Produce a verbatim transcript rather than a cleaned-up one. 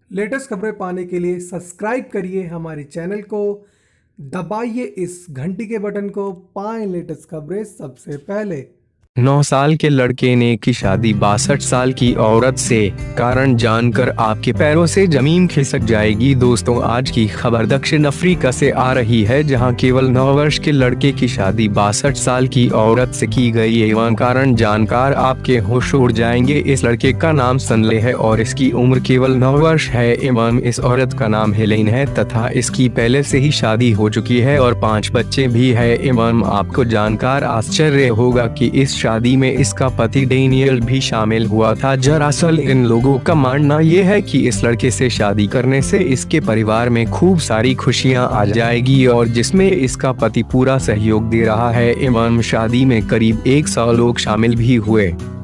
Latest खबरें पाने के लिए सब्सक्राइब करिए हमारे चैनल को, दबाइए इस घंटी के बटन को, पाएं लेटेस्ट खबरें सबसे पहले। नौ साल के लड़के ने की शादी बासठ साल की औरत से, कारण जानकर आपके पैरों से जमीन खिसक जाएगी। दोस्तों, आज की खबर दक्षिण अफ्रीका से आ रही है, जहां केवल नौ वर्ष के लड़के की शादी बासठ साल की औरत से की गई एवं कारण जानकर आपके होश उड़ जाएंगे। इस लड़के का नाम सनले है और इसकी उम्र केवल नौ वर्ष है एवं इस औरत का नाम हेलेन है तथा इसकी पहले से ही शादी हो चुकी है और पाँच बच्चे भी है एवं आपको जानकर आश्चर्य होगा कि इस शादी में इसका पति डेनियल भी शामिल हुआ था। दरअसल इन लोगों का मानना यह है कि इस लड़के से शादी करने से इसके परिवार में खूब सारी खुशियां आ जाएगी और जिसमें इसका पति पूरा सहयोग दे रहा है एवं शादी में करीब एक सौ लोग शामिल भी हुए।